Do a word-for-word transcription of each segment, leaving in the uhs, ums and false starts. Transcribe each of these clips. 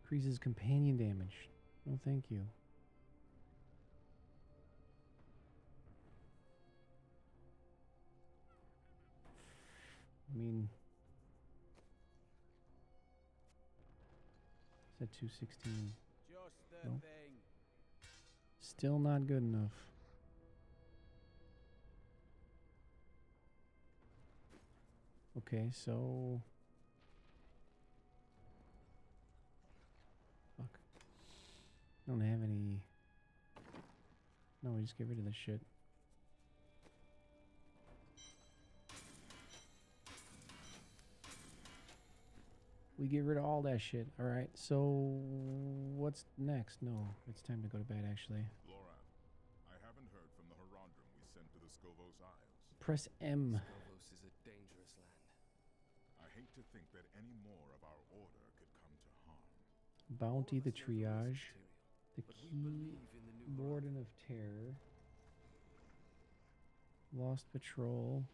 Increases companion damage. No, thank you. I mean, it's at two sixteen. Just the Nope. thing. Still not good enough. Okay, so... Fuck. I don't have any... No, we just get rid of this shit. We get rid of all that shit. Alright, so... What's next? No, it's time to go to bed, actually. Loran, I haven't heard from the Herondrum we sent to the Skovos Isles. Press M. Skovos is a dangerous land. I hate to think that any more of our order could come to harm. Bounty the triage. The But we key believe in the new Warden of Terror. Lost Patrol.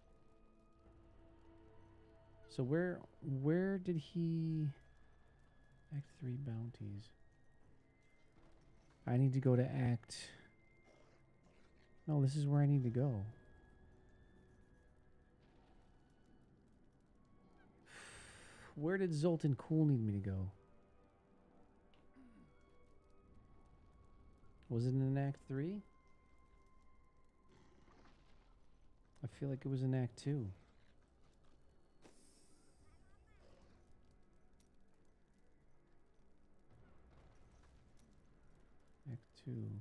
So where where did he Act three bounties? I need to go to Act No, this is where I need to go. Where did Zoltan Kuhl need me to go? Was it in Act three? I feel like it was in Act two. Act two.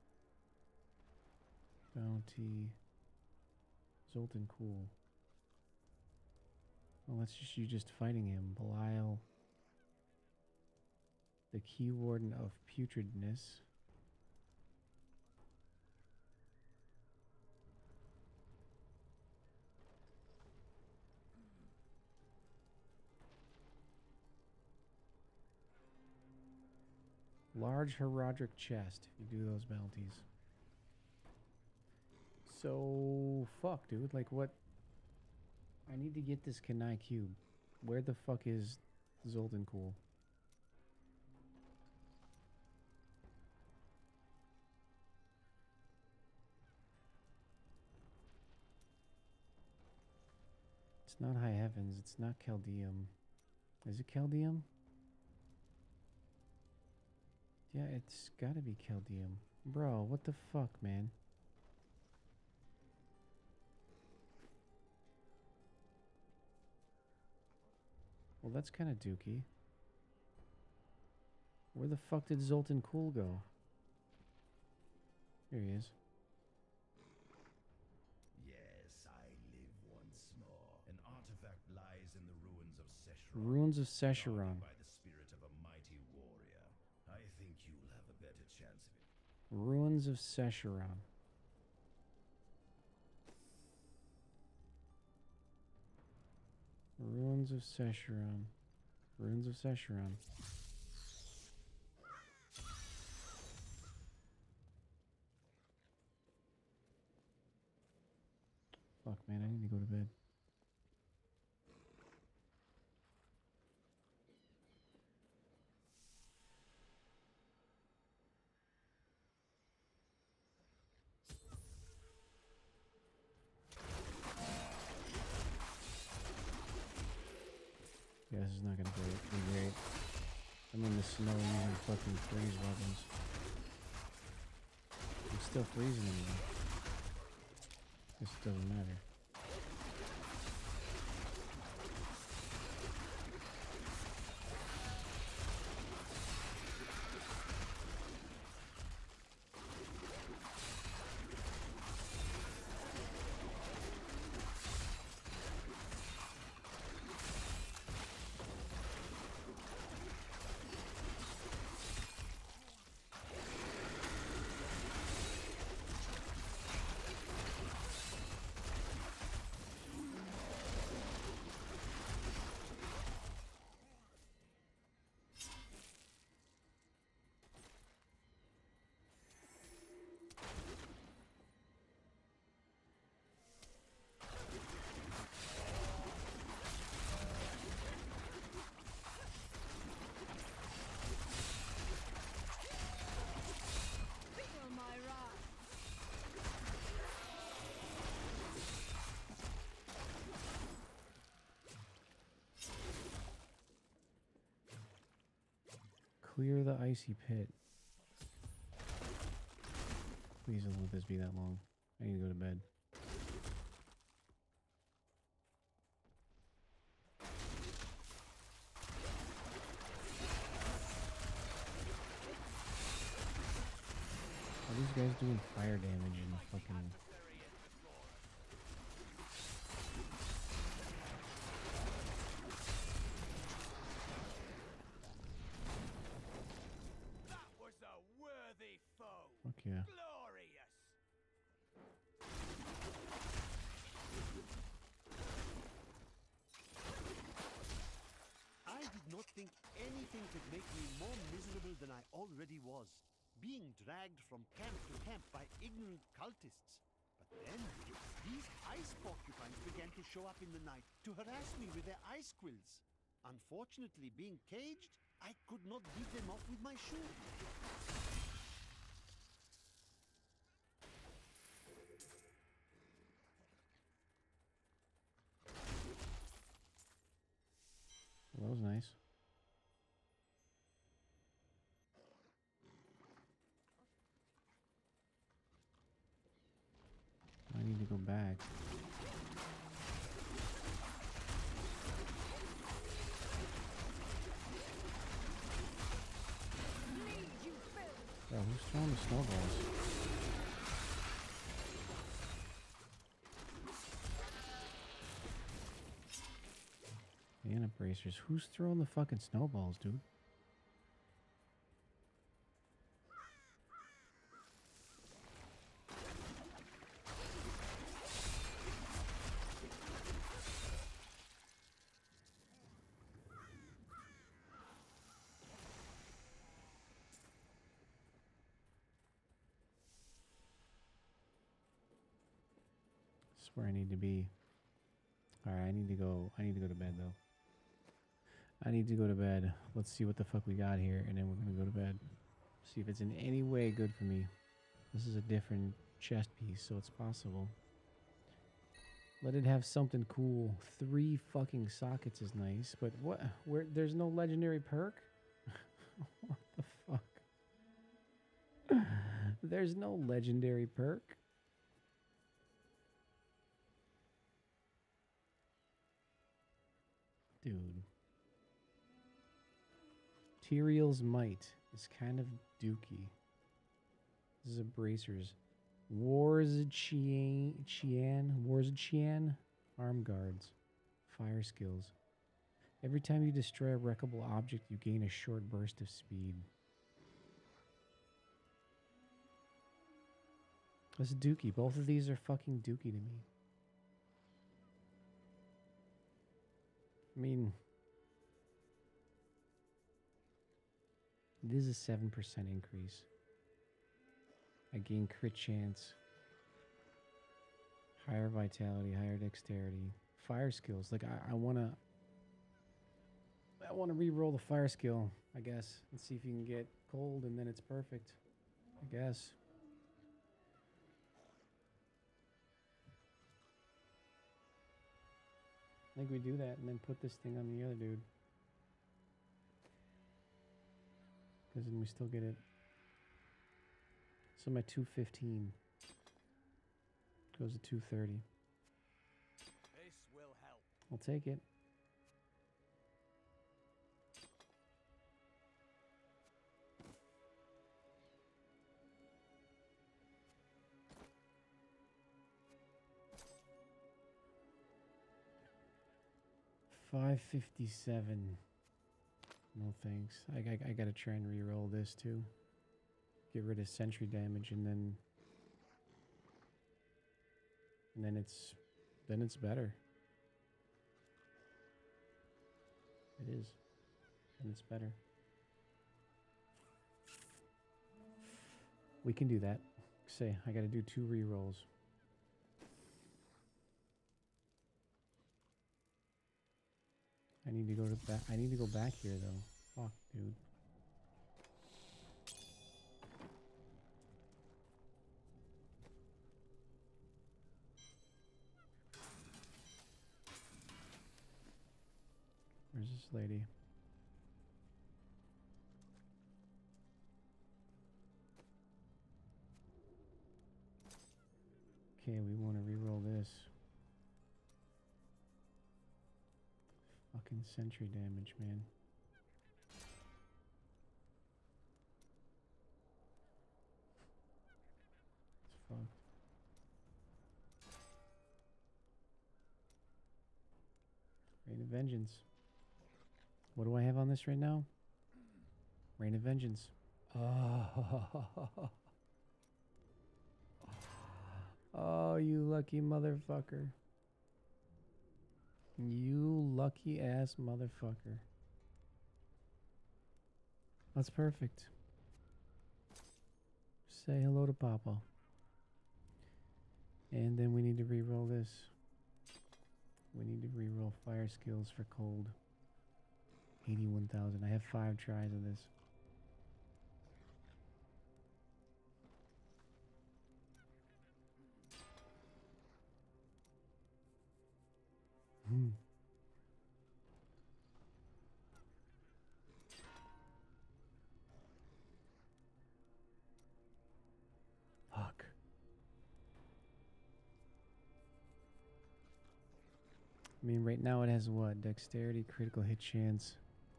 Bounty. Zoltan Kuhl. Well, that's just you just fighting him. Belial. The Key Warden of Putridness. Large Herodric chest. You do those bounties. So, fuck, dude. Like, what? I need to get this Kanai cube. Where the fuck is Zoltan Kuhl? It's not High Heavens. It's not Chaldeum. Is it Chaldeum? Yeah, it's gotta be Chaldeum. Bro, what the fuck, man? Well, that's kind of dookie. Where the fuck did Zoltan Kuhl go? Here he is. Yes, I live once more. An artifact lies in the ruins of Sescheron. Ruins of guarded Sescheron. by the spirit of a mighty warrior. I think you'll have a better chance of it. Ruins of Sescheron. Ruins of Sescheron. Ruins of Sescheron. Fuck, man, I need to go to bed. Yeah, this is not gonna be be great. I'm in the snow using fucking freeze weapons. I'm still freezing them though. This doesn't matter. Clear the icy pit. Please don't let this be that long. I need to go to bed. Are these guys doing fire damage in fucking... That was a worthy foe. Fuck yeah. Glorious. I did not think anything could make me more miserable than I already was, being dragged from camp to camp by ignorant cultists. But then, these ice porcupines began to show up in the night to harass me with their ice quills. Unfortunately, being caged, I could not beat them off with my shoe. Well, that was nice. I need to go back. Bro, who's throwing the snowballs? Mana bracers. Who's throwing the fucking snowballs, dude? That's where I need to be. Alright, I need to go. I need to go to bed, though. I need to go to bed. Let's see what the fuck we got here, and then we're gonna go to bed. See if it's in any way good for me. This is a different chest piece, so it's possible. Let it have something cool. Three fucking sockets is nice, but what? Where? There's no legendary perk? What the fuck? There's no legendary perk. Dude. Tyrael's Might is kind of dookie. This is a bracers. Warzchian, Chian, Warzchian, arm guards, fire skills. Every time you destroy a wreckable object, you gain a short burst of speed. That's dookie. Both of these are fucking dookie to me. I mean, this is a seven percent increase. I gain crit chance, higher vitality, higher dexterity, fire skills. Like I, I wanna, I wanna re-roll the fire skill, I guess, and see if you can get cold, and then it's perfect. I guess. I think we do that and then put this thing on the other dude. Because then we still get it. So my two fifteen goes to two thirty. This will help. I'll take it. five fifty-seven. No thanks. I, I, I gotta try and re-roll this too. Get rid of sentry damage, and then and then it's then it's better. It is. And it's better. We can do that. Say I gotta do two re-rolls. I need to go to back. I need to go back here though. Fuck, dude. Where's this lady? fucking sentry damage, man. It's fucked. Rain of Vengeance. What do I have on this right now? Rain of Vengeance. Oh, oh, you lucky motherfucker. You lucky ass motherfucker. That's perfect. Say hello to Papa. And then we need to re-roll this. We need to re-roll fire skills for cold. eighty-one thousand. I have five tries of this. Hmm. Fuck. I mean, right now it has what? Dexterity, critical hit chance.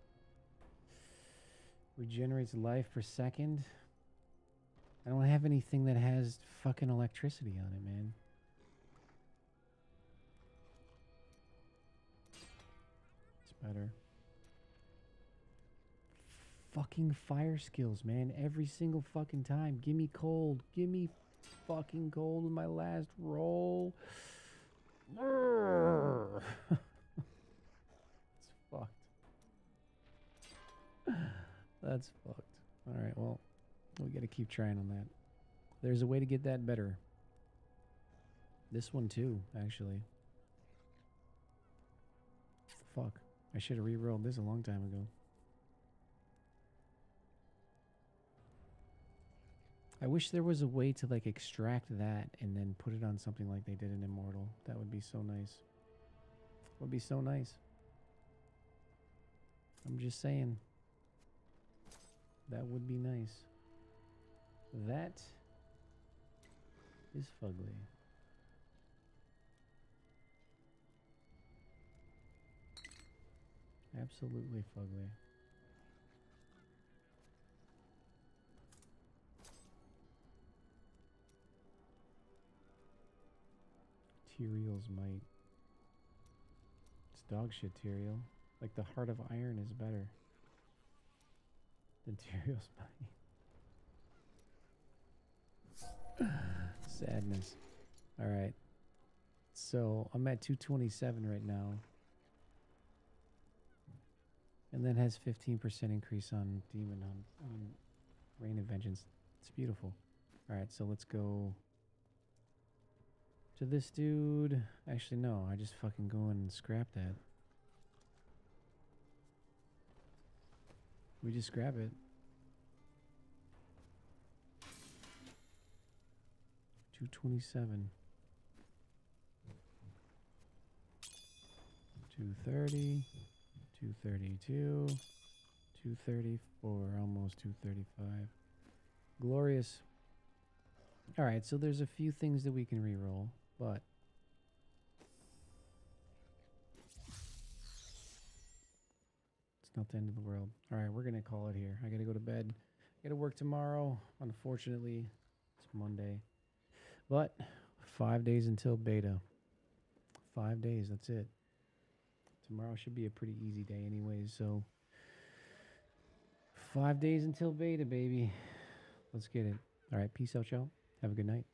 Regenerates life per second. I don't have anything that has fucking electricity on it, man. It's better. Fucking fire skills, man. Every single fucking time. Give me cold. Give me fucking cold in my last roll. It's fucked. That's fucked. Alright, well, we gotta keep trying on that. There's a way to get that better. This one too, actually. Fuck. I should have re-rolled this a long time ago. I wish there was a way to like extract that and then put it on something like they did in Immortal. That would be so nice. Would be so nice. I'm just saying. That would be nice. That is fugly. Absolutely fugly. Tyrael's might. It's dog shit, Tyrael. Like the Heart of Iron is better than Tyrael's might. Sadness. Alright. So I'm at two twenty-seven right now. And then has fifteen percent increase on Demon on, on Rain of Vengeance. It's beautiful. Alright, so let's go to this dude. Actually, no. I just fucking go and scrap that. We just scrap it. two twenty-seven. two thirty. two thirty-two. two thirty-four. Almost two thirty-five. Glorious. Alright, so there's a few things that we can reroll, but it's not the end of the world. Alright, we're gonna call it here. I gotta go to bed. I gotta work tomorrow. Unfortunately, it's Monday. But five days until beta. Five days, that's it. Tomorrow should be a pretty easy day anyways, so five days until beta, baby. Let's get it. Alright, peace out, y'all. Have a good night.